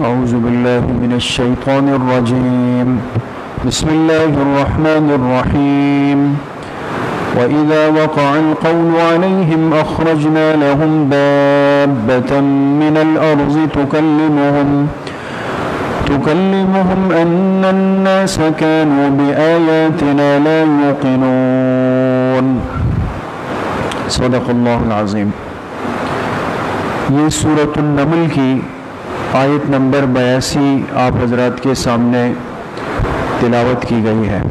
أعوذ بالله من الشيطان الرجيم بسم الله الرحمن الرحيم وإذا وقع القول عليهم أخرجنا لهم دابة من الأرض تكلمهم أن الناس كانوا بآياتنا لا يوقنون صدق اللہ العظیم۔ یہ سورۃ النمل کی آیت نمبر 82 آپ حضرات کے سامنے تلاوت کی گئی ہے۔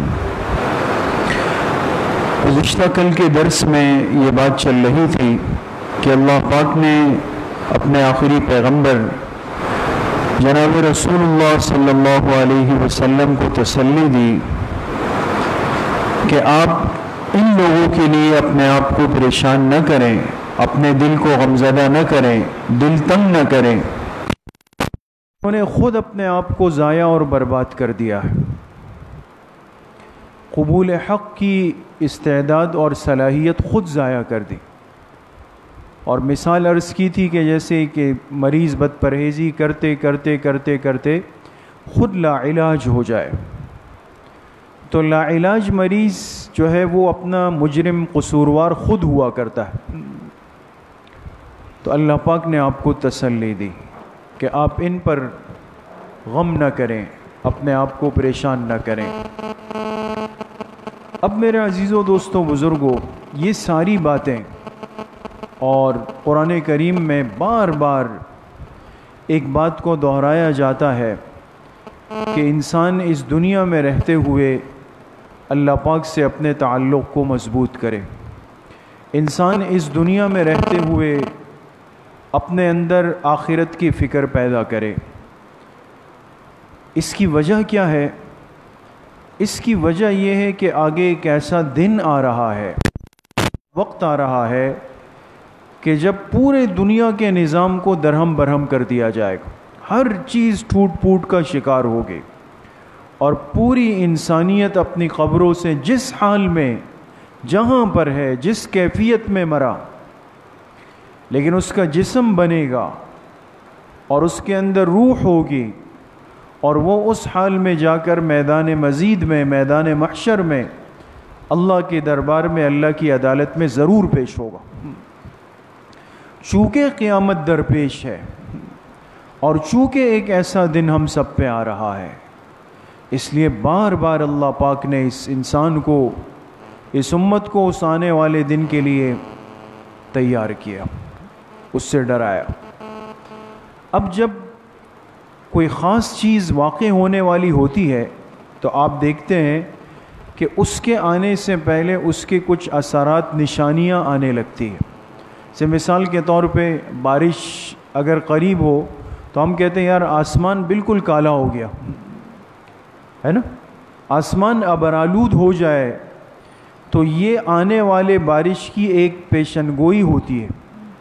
گزشتہ کل کے درس میں یہ بات چل رہی تھی کہ اللہ پاک نے اپنے آخری پیغمبر جناب رسول اللہ صلی اللہ علیہ وسلم کو تسلی دی کہ آپ ان لوگوں کے لیے اپنے آپ کو پریشان نہ کریں، اپنے دل کو غمزدہ نہ کریں، دل تنگ نہ کریں۔ انہوں نے خود اپنے آپ کو ضائع اور برباد کر دیا ہے۔ قبول حق کی استعداد اور صلاحیت خود ضائع کر دی، اور مثال عرض کی تھی کہ جیسے کہ مریض بد پرہیزی کرتے کرتے کرتے کرتے خود لا علاج ہو جائے، تو لا علاج مریض جو ہے وہ اپنا مجرم قصوروار خود ہوا کرتا ہے۔ تو اللہ پاک نے آپ کو تسلی دی کہ آپ ان پر غم نہ کریں، اپنے آپ کو پریشان نہ کریں۔ اب میرے عزیزوں، دوستوں، بزرگوں، یہ ساری باتیں اور قرآن کریم میں بار بار ایک بات کو دہرایا جاتا ہے کہ انسان اس دنیا میں رہتے ہوئے اللہ پاک سے اپنے تعلق کو مضبوط کرے، انسان اس دنیا میں رہتے ہوئے اپنے اندر آخرت کی فکر پیدا کرے۔ اس کی وجہ کیا ہے؟ اس کی وجہ یہ ہے کہ آگے ایک ایسا دن آ رہا ہے، وقت آ رہا ہے کہ جب پورے دنیا کے نظام کو درہم برہم کر دیا جائے گا، ہر چیز ٹوٹ پھوٹ کا شکار ہوگی، اور پوری انسانیت اپنی قبروں سے جس حال میں جہاں پر ہے، جس کیفیت میں مرا، لیکن اس کا جسم بنے گا اور اس کے اندر روح ہوگی، اور وہ اس حال میں جا کر میدان مزید میں، میدان محشر میں اللہ کے دربار میں، اللہ کی عدالت میں ضرور پیش ہوگا۔ چونکہ قیامت درپیش ہے اور چونکہ ایک ایسا دن ہم سب پہ آ رہا ہے، اس لیے بار بار اللہ پاک نے اس انسان کو، اس امت کو اس آنے والے دن کے لیے تیار کیا، اس سے ڈرایا۔ اب جب کوئی خاص چیز واقع ہونے والی ہوتی ہے تو آپ دیکھتے ہیں کہ اس کے آنے سے پہلے اس کے کچھ اثرات، نشانیاں آنے لگتی ہیں۔ جیسے مثال کے طور پہ بارش اگر قریب ہو تو ہم کہتے ہیں یار آسمان بالکل کالا ہو گیا ہے نا، آسمان ابرآلود ہو جائے تو یہ آنے والے بارش کی ایک پیشن گوئی ہوتی ہے۔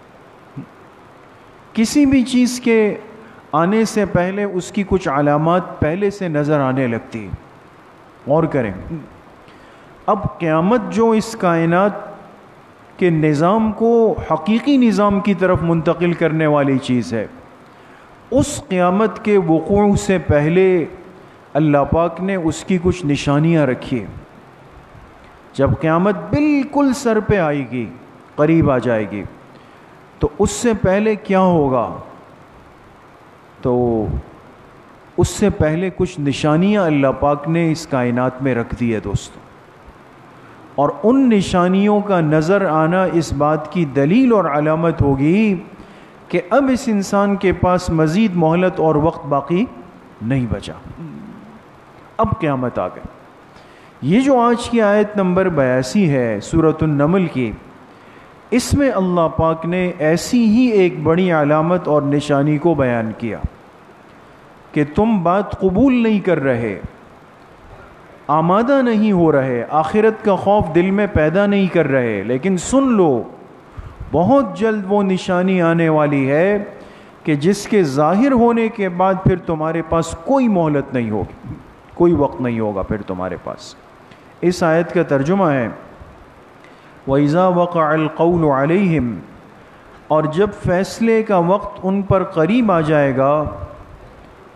کسی بھی چیز کے آنے سے پہلے اس کی کچھ علامات پہلے سے نظر آنے لگتی ہیں۔ غور کریں، اب قیامت جو اس کائنات کے نظام کو حقیقی نظام کی طرف منتقل کرنے والی چیز ہے، اس قیامت کے وقوع سے پہلے اللہ پاک نے اس کی کچھ نشانیاں رکھی ہیں۔ جب قیامت بالکل سر پہ آئے گی، قریب آ جائے گی، تو اس سے پہلے کیا ہوگا؟ تو اس سے پہلے کچھ نشانیاں اللہ پاک نے اس کائنات میں رکھ دی ہے دوستو، اور ان نشانیوں کا نظر آنا اس بات کی دلیل اور علامت ہوگی کہ اب اس انسان کے پاس مزید مہلت اور وقت باقی نہیں بچا، اب قیامت آ گئی۔ یہ جو آج کی آیت نمبر 82 ہے سورۃ النمل کی، اس میں اللہ پاک نے ایسی ہی ایک بڑی علامت اور نشانی کو بیان کیا کہ تم بات قبول نہیں کر رہے، آمادہ نہیں ہو رہے، آخرت کا خوف دل میں پیدا نہیں کر رہے، لیکن سن لو بہت جلد وہ نشانی آنے والی ہے کہ جس کے ظاہر ہونے کے بعد پھر تمہارے پاس کوئی مہلت نہیں ہوگی، کوئی وقت نہیں ہوگا پھر تمہارے پاس۔ اس آیت کا ترجمہ ہے وَإِذَا وَقَعَ الْقَوْلُ عَلَيْهِمْ، اور جب فیصلے کا وقت ان پر قریب آ جائے گا،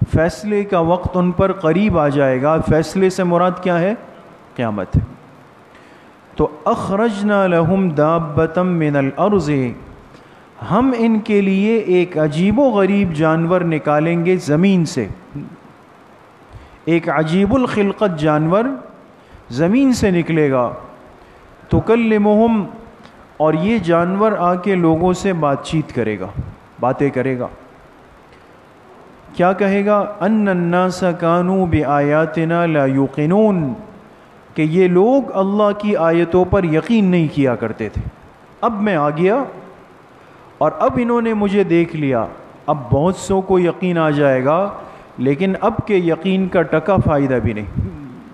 فیصلے کا وقت ان پر قریب آ جائے گا. فیصلے سے مراد کیا ہے؟ قیامت ہے. تو اخرجنا لہم دابۃ من الارض، ہم ان کے لیے ایک عجیب و غریب جانور نکالیں گے زمین سے. ایک عجیب الخلقت جانور زمین سے نکلے گا. تکلمہم، اور یہ جانور آ کے لوگوں سے بات چیت کرے گا، باتیں کرے گا. کیا کہے گا؟ ان الناس کانوا بآیاتنا لا یوقنون، کہ یہ لوگ اللہ کی آیتوں پر یقین نہیں کیا کرتے تھے. اب میں آ گیا اور اب انہوں نے مجھے دیکھ لیا. اب بہت سو کو یقین آ جائے گا، لیکن اب کے یقین کا ٹکا فائدہ بھی نہیں.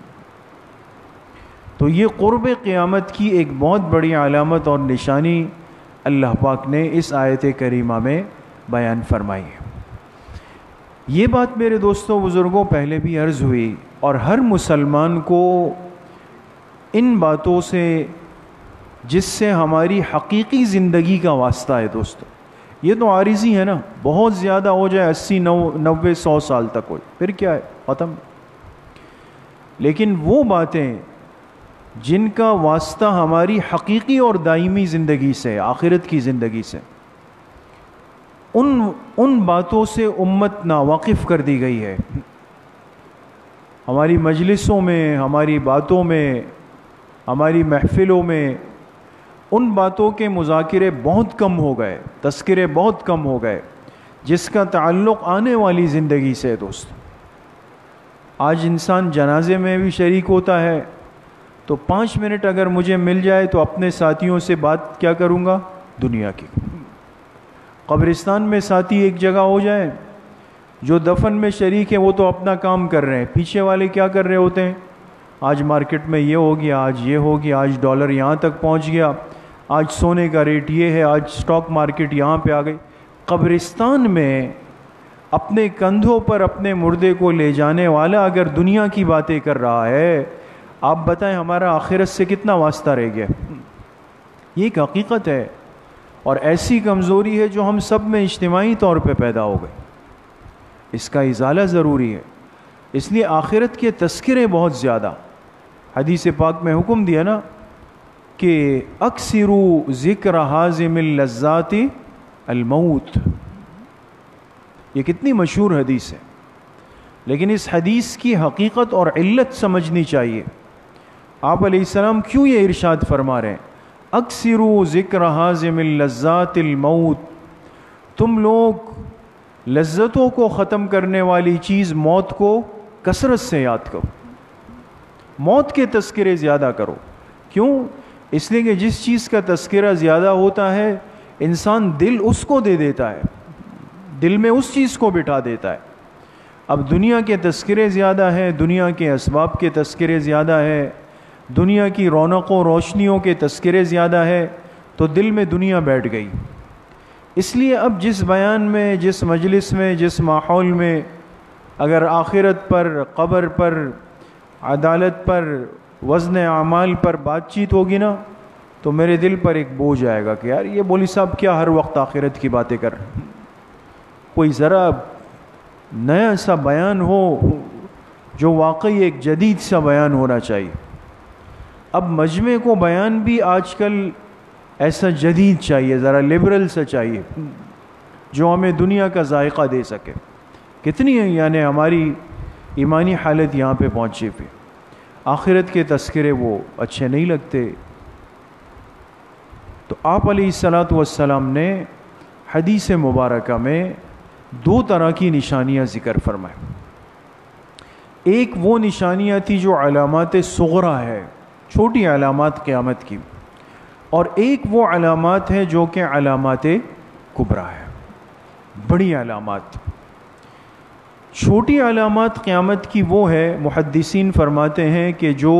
تو یہ قرب قیامت کی ایک بہت بڑی علامت اور نشانی اللہ پاک نے اس آیت کریمہ میں بیان فرمائی ہے. یہ بات میرے دوستوں بزرگوں پہلے بھی عرض ہوئی، اور ہر مسلمان کو ان باتوں سے، جس سے ہماری حقیقی زندگی کا واسطہ ہے دوستو. یہ تو عارضی ہے نا، بہت زیادہ ہو جائے 80 90 100 سال تک ہو، پھر کیا ہے، ختم. لیکن وہ باتیں جن کا واسطہ ہماری حقیقی اور دائمی زندگی سے، آخرت کی زندگی سے، ان باتوں سے امت ناواقف کر دی گئی ہے. ہماری مجلسوں میں، ہماری باتوں میں، ہماری محفلوں میں ان باتوں کے مذاکرے بہت کم ہو گئے، تذکرے بہت کم ہو گئے، جس کا تعلق آنے والی زندگی سے ہے دوست. آج انسان جنازے میں بھی شریک ہوتا ہے تو 5 منٹ اگر مجھے مل جائے تو اپنے ساتھیوں سے بات کیا کروں گا؟ دنیا کی. قبرستان میں ساتھی ایک جگہ ہو جائے، جو دفن میں شریک ہے وہ تو اپنا کام کر رہے ہیں، پیچھے والے کیا کر رہے ہوتے ہیں؟ آج مارکیٹ میں یہ ہو گیا، آج یہ ہو گیا، آج ڈالر یہاں تک پہنچ گیا، آج سونے کا ریٹ یہ ہے، آج سٹاک مارکیٹ یہاں پہ آ گئی. قبرستان میں اپنے کندھوں پر اپنے مردے کو لے جانے والا اگر دنیا کی باتیں کر رہا ہے، آپ بتائیں ہمارا آخرت سے کتنا واسطہ رہ گیا؟ یہ ایک حقیقت ہے، اور ایسی کمزوری ہے جو ہم سب میں اجتماعی طور پہ پیدا ہو گئی. اس کا ازالہ ضروری ہے. اس لیے آخرت کے تذکرے بہت زیادہ. حدیث پاک میں حکم دیا نا کہ اکثروا ذکر حازم اللذات الموت. یہ کتنی مشہور حدیث ہے، لیکن اس حدیث کی حقیقت اور علت سمجھنی چاہیے. آپ علیہ السلام کیوں یہ ارشاد فرما رہے ہیں؟ اکثروا ذکر حازم اللذات الموت. تم لوگ لذتوں کو ختم کرنے والی چیز موت کو کثرت سے یاد کرو، موت کے تذکرے زیادہ کرو. کیوں؟ اس لیے کہ جس چیز کا تذکرہ زیادہ ہوتا ہے انسان دل اس کو دے دیتا ہے، دل میں اس چیز کو بٹھا دیتا ہے. اب دنیا کے تذکرے زیادہ ہیں، دنیا کے اسباب کے تذکرے زیادہ ہے، دنیا کی رونقوں روشنیوں کے تذکرے زیادہ ہے، تو دل میں دنیا بیٹھ گئی. اس لیے اب جس بیان میں، جس مجلس میں، جس ماحول میں اگر آخرت پر، قبر پر، عدالت پر، وزن اعمال پر بات چیت ہوگی نا، تو میرے دل پر ایک بوجھ آئے گا کہ یار یہ مولوی صاحب کیا ہر وقت آخرت کی باتیں کر رہے ہیں. کوئی ذرا نیا سا بیان ہو جو واقعی ایک جدید سا بیان ہونا چاہیے. اب مجمع کو بیان بھی آج کل ایسا جدید چاہیے، ذرا لبرل سا چاہیے، جو ہمیں دنیا کا ذائقہ دے سکے. کتنی یعنی ہماری ایمانی حالت یہاں پہ پہنچی ہوئی. آخرت کے تذکرے وہ اچھے نہیں لگتے. تو آپ علیہ الصلاۃ والسلام نے حدیث مبارکہ میں 2 طرح کی نشانیاں ذکر فرمائیں. ایک وہ نشانیاں تھی جو علامات صغرا ہے، چھوٹی علامات قیامت کی، اور ایک وہ علامات ہے جو کہ علامات کبریٰ ہے، بڑی علامات. چھوٹی علامات قیامت کی وہ ہے، محدثین فرماتے ہیں کہ جو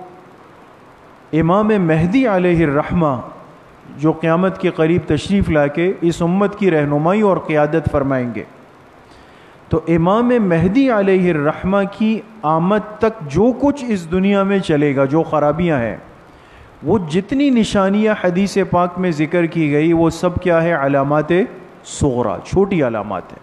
امام مہدی علیہ الرحمہ جو قیامت کے قریب تشریف لا کے اس امت کی رہنمائی اور قیادت فرمائیں گے، تو امام مہدی علیہ الرحمہ کی آمد تک جو کچھ اس دنیا میں چلے گا، جو خرابیاں ہیں، وہ جتنی نشانیاں حدیث پاک میں ذکر کی گئی وہ سب کیا ہے؟ علامات صغرا، چھوٹی علامات ہیں.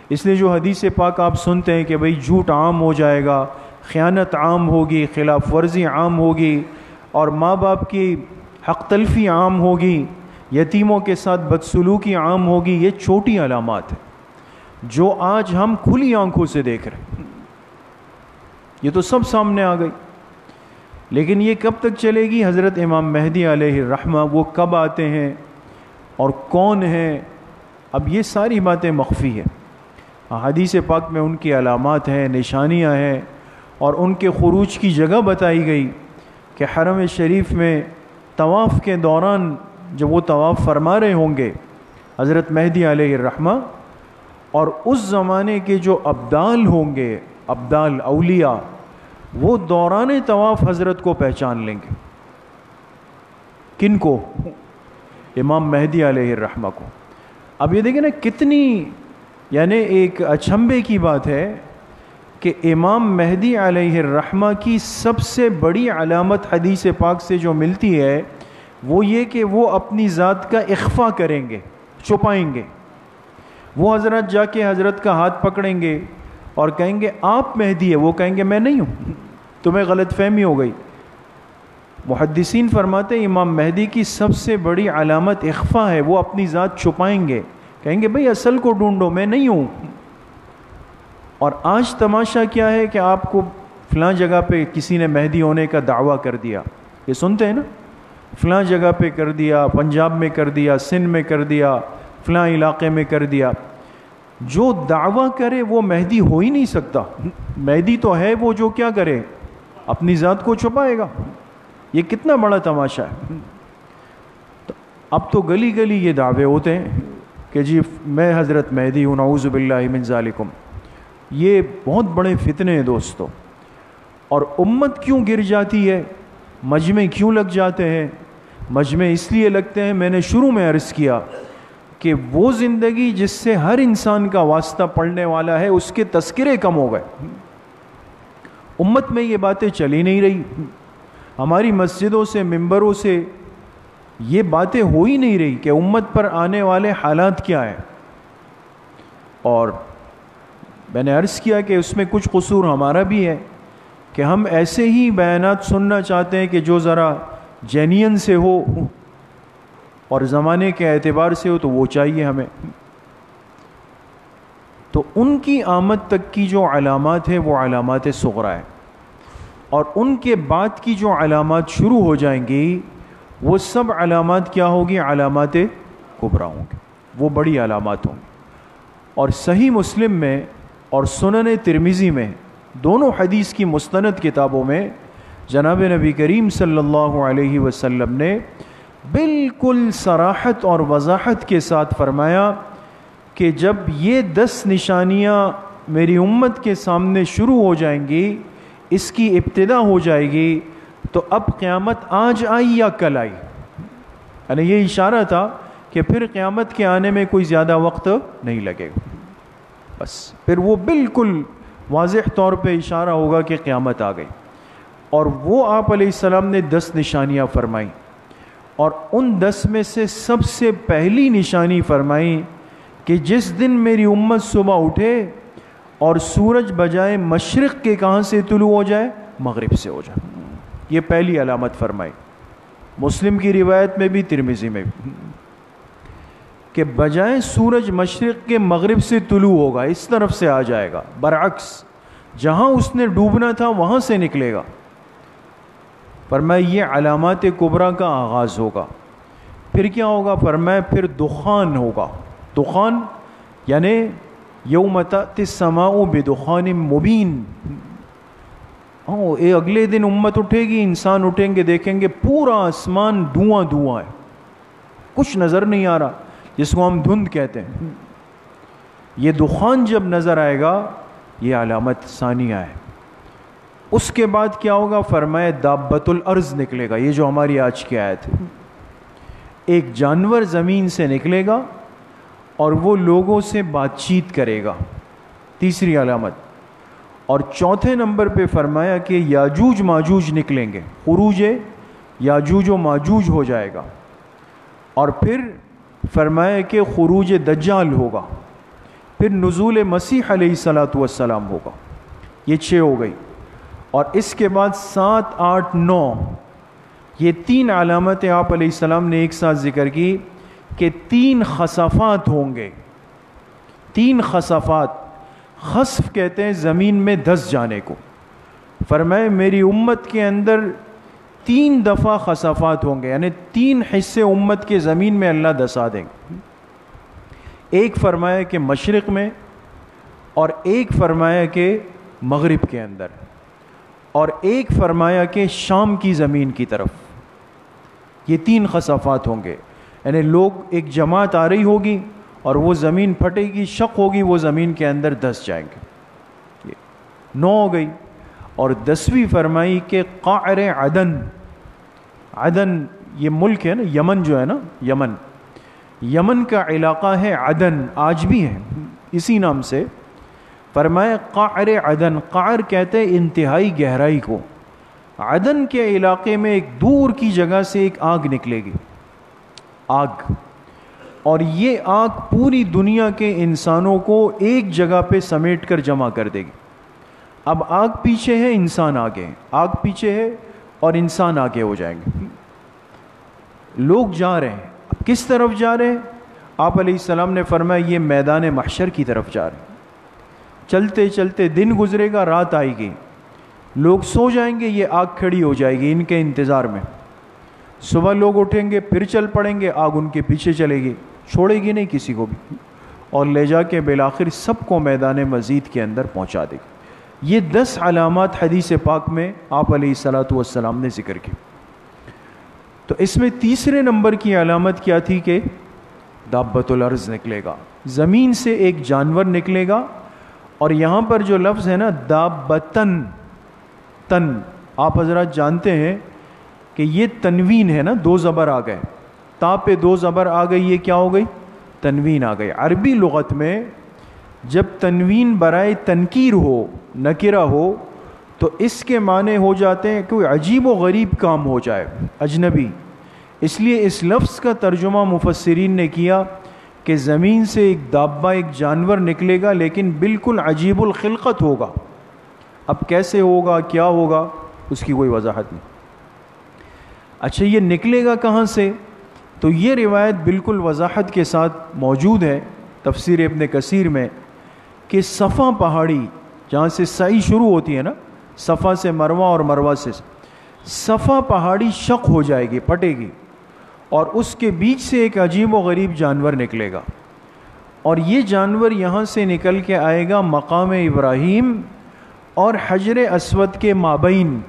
اس لیے جو حدیث پاک آپ سنتے ہیں کہ بھئی جھوٹ عام ہو جائے گا، خیانت عام ہوگی، خلاف ورزی عام ہوگی، اور ماں باپ کی حق تلفی عام ہوگی، یتیموں کے ساتھ بدسلوکی عام ہوگی، یہ چھوٹی علامات ہیں جو آج ہم کھلی آنکھوں سے دیکھ رہے ہیں، یہ تو سب سامنے آ گئی۔ لیکن یہ کب تک چلے گی؟ حضرت امام مہدی علیہ الرحمہ وہ کب آتے ہیں اور کون ہیں؟ اب یہ ساری باتیں مخفی ہیں۔ حدیث پاک میں ان کی علامات ہیں، نشانیاں ہیں، اور ان کے خروج کی جگہ بتائی گئی کہ حرم شریف میں طواف کے دوران جب وہ طواف فرما رہے ہوں گے حضرت مہدی علیہ الرحمہ، اور اس زمانے کے جو ابدال ہوں گے، ابدال اولیاء، وہ دوران طواف حضرت کو پہچان لیں گے۔ کن کو؟ امام مہدی علیہ الرحمہ کو۔ اب یہ دیکھیں نا کتنی یعنی ایک اچنبھے کی بات ہے کہ امام مہدی علیہ الرحمہ کی سب سے بڑی علامت حدیث پاک سے جو ملتی ہے وہ یہ کہ وہ اپنی ذات کا اخفا کریں گے، چھپائیں گے۔ وہ حضرت جا کے حضرت کا ہاتھ پکڑیں گے اور کہیں گے آپ مہدی ہے، وہ کہیں گے میں نہیں ہوں، تمہیں غلط فہمی ہو گئی۔ محدثین فرماتے ہیں امام مہدی کی سب سے بڑی علامت اخفا ہے، وہ اپنی ذات چھپائیں گے، کہیں گے بھئی اصل کو ڈھونڈو، میں نہیں ہوں۔ اور آج تماشا کیا ہے کہ آپ کو فلاں جگہ پہ کسی نے مہدی ہونے کا دعویٰ کر دیا، یہ سنتے ہیں نا، فلاں جگہ پہ کر دیا، پنجاب میں کر دیا، سندھ میں کر دیا، فلاں علاقے میں کر دیا۔ جو دعویٰ کرے وہ مہدی ہو ہی نہیں سکتا۔ مہدی تو ہے وہ جو کیا کرے، اپنی ذات کو چھپائے گا۔ یہ کتنا بڑا تماشا ہے۔ اب تو گلی گلی یہ دعوے ہوتے ہیں کہ جی میں حضرت مہدی ہوں، نعوذ باللہ من ذالکم۔ یہ بہت بڑے فتنے ہیں دوستو۔ اور امت کیوں گر جاتی ہے؟ مجمع کیوں لگ جاتے ہیں؟ مجمع اس لیے لگتے ہیں، میں نے شروع میں عرض کیا کہ وہ زندگی جس سے ہر انسان کا واسطہ پڑنے والا ہے اس کے تذکرے کم ہو گئے۔ امت میں یہ باتیں چلی نہیں رہی، ہماری مسجدوں سے، ممبروں سے یہ باتیں ہو ہی نہیں رہی کہ امت پر آنے والے حالات کیا ہیں۔ اور میں نے عرض کیا کہ اس میں کچھ قصور ہمارا بھی ہے کہ ہم ایسے ہی بیانات سننا چاہتے ہیں کہ جو ذرا جینین سے ہو اور زمانے کے اعتبار سے ہو، تو وہ چاہیے ہمیں۔ تو ان کی آمد تک کی جو علامات ہیں وہ علامات صغرا ہے، اور ان کے بعد کی جو علامات شروع ہو جائیں گی وہ سب علامات کیا ہوگی؟ علامات کبریٰ ہوں گی، وہ بڑی علامات ہوں گی۔ اور صحیح مسلم میں اور سنن ترمذی میں، دونوں حدیث کی مستند کتابوں میں، جناب نبی کریم صلی اللہ علیہ وسلم نے بالکل صراحت اور وضاحت کے ساتھ فرمایا کہ جب یہ 10 نشانیاں میری امت کے سامنے شروع ہو جائیں گی، اس کی ابتدا ہو جائے گی، تو اب قیامت آج آئی یا کل آئی، یعنی یہ اشارہ تھا کہ پھر قیامت کے آنے میں کوئی زیادہ وقت نہیں لگے گا، بس پھر وہ بالکل واضح طور پہ اشارہ ہوگا کہ قیامت آ گئی۔ اور وہ آپ علیہ السلام نے 10 نشانیاں فرمائیں، اور ان 10 میں سے سب سے پہلی نشانی فرمائی کہ جس دن میری امت صبح اٹھے اور سورج بجائے مشرق کے کہاں سے طلوع ہو جائے؟ مغرب سے ہو جائے۔ یہ پہلی علامت فرمائی، مسلم کی روایت میں بھی، ترمذی میں بھی، کہ بجائے سورج مشرق کے مغرب سے طلوع ہوگا، اس طرف سے آ جائے گا، برعکس جہاں اس نے ڈوبنا تھا وہاں سے نکلے گا۔ فرمایا یہ علامات کبریٰ کا آغاز ہوگا۔ پھر کیا ہوگا؟ فرمایا پھر دخان ہوگا۔ دخان یعنی یوم تأتی السماء بدخان مبین، اگلے دن امت اٹھے گی، انسان اٹھیں گے، دیکھیں گے پورا آسمان دھواں دھواں ہے، کچھ نظر نہیں آ رہا، جس کو ہم دھند کہتے ہیں۔ یہ دخان جب نظر آئے گا یہ علامت ثانیہ ہے۔ اس کے بعد کیا ہوگا؟ فرمایا دابۃ الارض نکلے گا، یہ جو ہماری آج کی آیت ہے، ایک جانور زمین سے نکلے گا اور وہ لوگوں سے بات چیت کرے گا، تیسری علامت۔ اور چوتھے نمبر پہ فرمایا کہ یاجوج ماجوج نکلیں گے، خروج یاجوج و ماجوج ہو جائے گا۔ اور پھر فرمایا کہ خروج دجال ہوگا، پھر نزول مسیح علیہ الصلوۃ والسلام ہوگا. یہ 6 ہو گئی. اور اس کے بعد 7, 8, 9 یہ 3 علامتیں آپ علیہ السلام نے ایک ساتھ ذکر کی کہ 3 خسفات ہوں گے. 3 خسفات. خسف کہتے ہیں زمین میں دھس جانے کو. فرمائے میری امت کے اندر 3 دفعہ خسفات ہوں گے، یعنی 3 حصے امت کے زمین میں اللہ دھسا دیں گے. ایک فرمایا کہ مشرق میں، اور ایک فرمایا کہ مغرب کے اندر، اور ایک فرمایا کہ شام کی زمین کی طرف. یہ 3 خسفات ہوں گے، یعنی لوگ ایک جماعت آ رہی ہوگی اور وہ زمین پھٹے گی، شق ہوگی، وہ زمین کے اندر دھس جائیں گے. یہ 9 ہو گئی. اور 10ویں فرمائی کہ قعر عدن. عدن یہ ملک ہے نا، یمن جو ہے نا، یمن کا علاقہ ہے عدن، آج بھی ہے اسی نام سے. فرمایا قعر عدن. قعر کہتے ہیں انتہائی گہرائی کو. عدن کے علاقے میں ایک دور کی جگہ سے ایک آگ نکلے گی، آگ. اور یہ آگ پوری دنیا کے انسانوں کو ایک جگہ پہ سمیٹ کر جمع کر دے گی. اب آگ پیچھے ہے، انسان آگے ہیں، آگ پیچھے ہے اور انسان آگے ہو جائیں گے. لوگ جا رہے ہیں، کس طرف جا رہے ہیں؟ آپ علیہ السلام نے فرمایا یہ میدان محشر کی طرف جا رہے ہیں. چلتے چلتے دن گزرے گا، رات آئے گی، لوگ سو جائیں گے، یہ آگ کھڑی ہو جائے گی ان کے انتظار میں. صبح لوگ اٹھیں گے، پھر چل پڑیں گے، آگ ان کے پیچھے چلے گی، چھوڑے گی نہیں کسی کو بھی، اور لے جا کے بالآخر سب کو میدان مزید کے اندر پہنچا دے گی. یہ 10 علامات حدیث پاک میں آپ علیہ الصلوۃ والسلام نے ذکر کی. تو اس میں تیسرے نمبر کی علامت کیا تھی کہ دابۃ الارض نکلے گا، زمین سے ایک جانور نکلے گا. اور یہاں پر جو لفظ ہے نا دابتن، تن، آپ حضرات جانتے ہیں کہ یہ تنوین ہے نا، 2 زبر آ گئے، تا پہ 2 زبر آ گئی، یہ کیا ہو گئی؟ تنوین آ گئی. عربی لغت میں جب تنوین برائے تنکیر ہو، نکرہ ہو، تو اس کے معنی ہو جاتے ہیں کوئی عجیب و غریب کام ہو جائے، اجنبی. اس لیے اس لفظ کا ترجمہ مفسرین نے کیا کہ زمین سے ایک دابہ، ایک جانور نکلے گا، لیکن بالکل عجیب الخلقت ہوگا. اب کیسے ہوگا، کیا ہوگا، اس کی کوئی وضاحت نہیں. اچھا یہ نکلے گا کہاں سے؟ تو یہ روایت بالکل وضاحت کے ساتھ موجود ہے تفسیر ابن کثیر میں کہ صفا پہاڑی، جہاں سے سعی شروع ہوتی ہے نا، صفا سے مروہ اور مروہ سے صفا پہاڑی شق ہو جائے گی، پھٹے گی، اور اس کے بیچ سے ایک عجیب و غریب جانور نکلے گا. اور یہ جانور یہاں سے نکل کے آئے گا مقام ابراہیم اور حجر اسود کے مابین.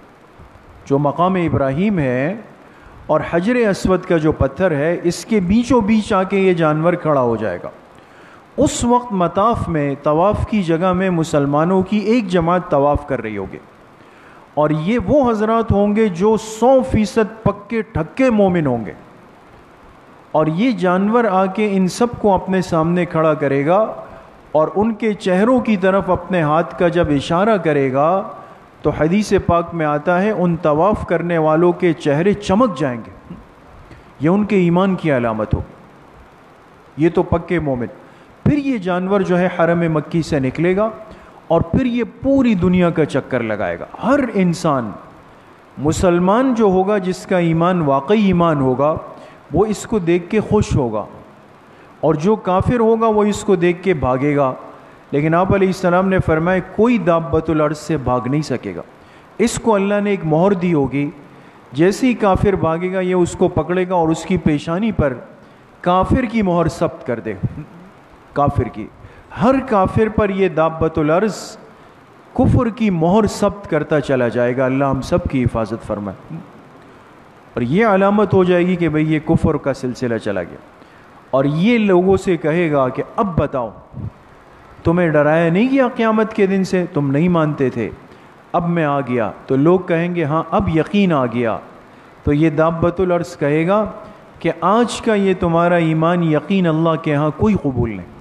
جو مقام ابراہیم ہے اور حجر اسود کا جو پتھر ہے، اس کے بیچوں بیچ آ کے یہ جانور کھڑا ہو جائے گا. اس وقت مطاف میں، طواف کی جگہ میں مسلمانوں کی ایک جماعت طواف کر رہی ہوگی، اور یہ وہ حضرات ہوں گے جو 100% پکے ٹھکے مومن ہوں گے. اور یہ جانور آ کے ان سب کو اپنے سامنے کھڑا کرے گا، اور ان کے چہروں کی طرف اپنے ہاتھ کا جب اشارہ کرے گا تو حدیث پاک میں آتا ہے ان طواف کرنے والوں کے چہرے چمک جائیں گے. یہ ان کے ایمان کی علامت ہوگی، یہ تو پکے مومن. پھر یہ جانور جو ہے حرم مکی سے نکلے گا، اور پھر یہ پوری دنیا کا چکر لگائے گا. ہر انسان مسلمان جو ہوگا، جس کا ایمان واقعی ایمان ہوگا، وہ اس کو دیکھ کے خوش ہوگا، اور جو کافر ہوگا وہ اس کو دیکھ کے بھاگے گا. لیکن آپ علیہ السلام نے فرمایا کوئی دابۃ الارض سے بھاگ نہیں سکے گا. اس کو اللہ نے ایک مہر دی ہوگی، جیسے ہی کافر بھاگے گا یہ اس کو پکڑے گا اور اس کی پیشانی پر کافر کی مہر ثبت کر دے. کافر کی، ہر کافر پر یہ دابۃ الارض کفر کی مہر ثبت کرتا چلا جائے گا. اللہ ہم سب کی حفاظت فرمائے. اور یہ علامت ہو جائے گی کہ بھئی یہ کفر کا سلسلہ چلا گیا. اور یہ لوگوں سے کہے گا کہ اب بتاؤ، تمہیں ڈرایا نہیں گیا قیامت کے دن سے؟ تم نہیں مانتے تھے، اب میں آ گیا. تو لوگ کہیں گے ہاں اب یقین آ گیا. تو یہ دابۃ الارض کہے گا کہ آج کا یہ تمہارا ایمان یقین اللہ کے ہاں کوئی قبول نہیں.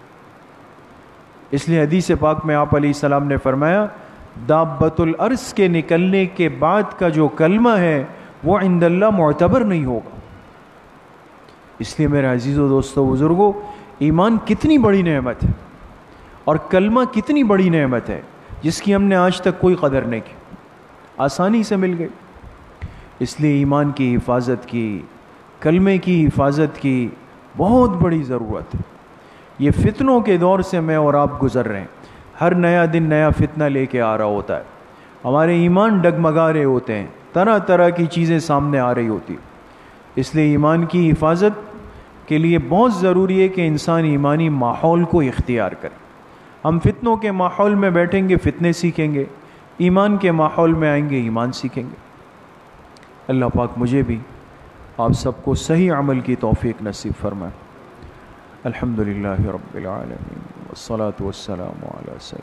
اس لیے حدیث پاک میں آپ علیہ السلام نے فرمایا دابۃ الارض کے نکلنے کے بعد کا جو کلمہ ہے وہ عند اللہ معتبر نہیں ہوگا. اس لیے میرے عزیز و دوستو بزرگوں، ایمان کتنی بڑی نعمت ہے، اور کلمہ کتنی بڑی نعمت ہے جس کی ہم نے آج تک کوئی قدر نہیں کی، آسانی سے مل گئی۔ اس لیے ایمان کی حفاظت کی، کلمے کی حفاظت کی بہت بڑی ضرورت ہے۔ یہ فتنوں کے دور سے میں اور آپ گزر رہے ہیں، ہر نیا دن نیا فتنہ لے کے آ رہا ہوتا ہے، ہمارے ایمان ڈگمگا رہے ہوتے ہیں، طرح طرح کی چیزیں سامنے آ رہی ہوتی۔ اس لیے ایمان کی حفاظت کے لیے بہت ضروری ہے کہ انسان ایمانی ماحول کو اختیار کرے۔ ہم فتنوں کے ماحول میں بیٹھیں گے فتنے سیکھیں گے، ایمان کے ماحول میں آئیں گے ایمان سیکھیں گے۔ اللہ پاک مجھے بھی آپ سب کو صحیح عمل کی توفیق نصیب فرمائے۔ الحمدللہ رب العالمین والصلاة والسلام علی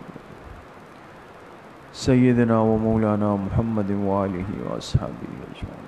سیدنا و مولانا محمد وآلہ واصحابہ اجمعین۔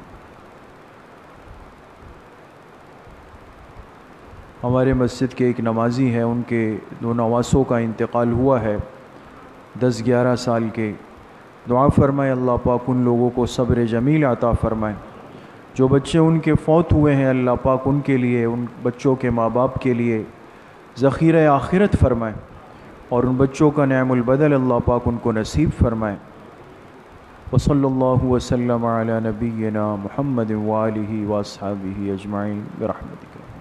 ہمارے مسجد کے ایک نمازی ہیں، ان کے 2 نواسوں کا انتقال ہوا ہے 10-11 سال کے۔ دعا فرمائے اللہ پاک ان لوگوں کو صبر جمیل عطا فرمائے۔ جو بچے ان کے فوت ہوئے ہیں اللہ پاک ان کے لیے، ان بچوں کے ماں باپ کے لیے ذخیرہ آخرت فرمائے، اور ان بچوں کا نعم البدل اللہ پاک ان کو نصیب فرمائے۔ وصلی اللہ وسلم علی نبینا محمد وآلہ واصحابہ اجمعین برحمتک۔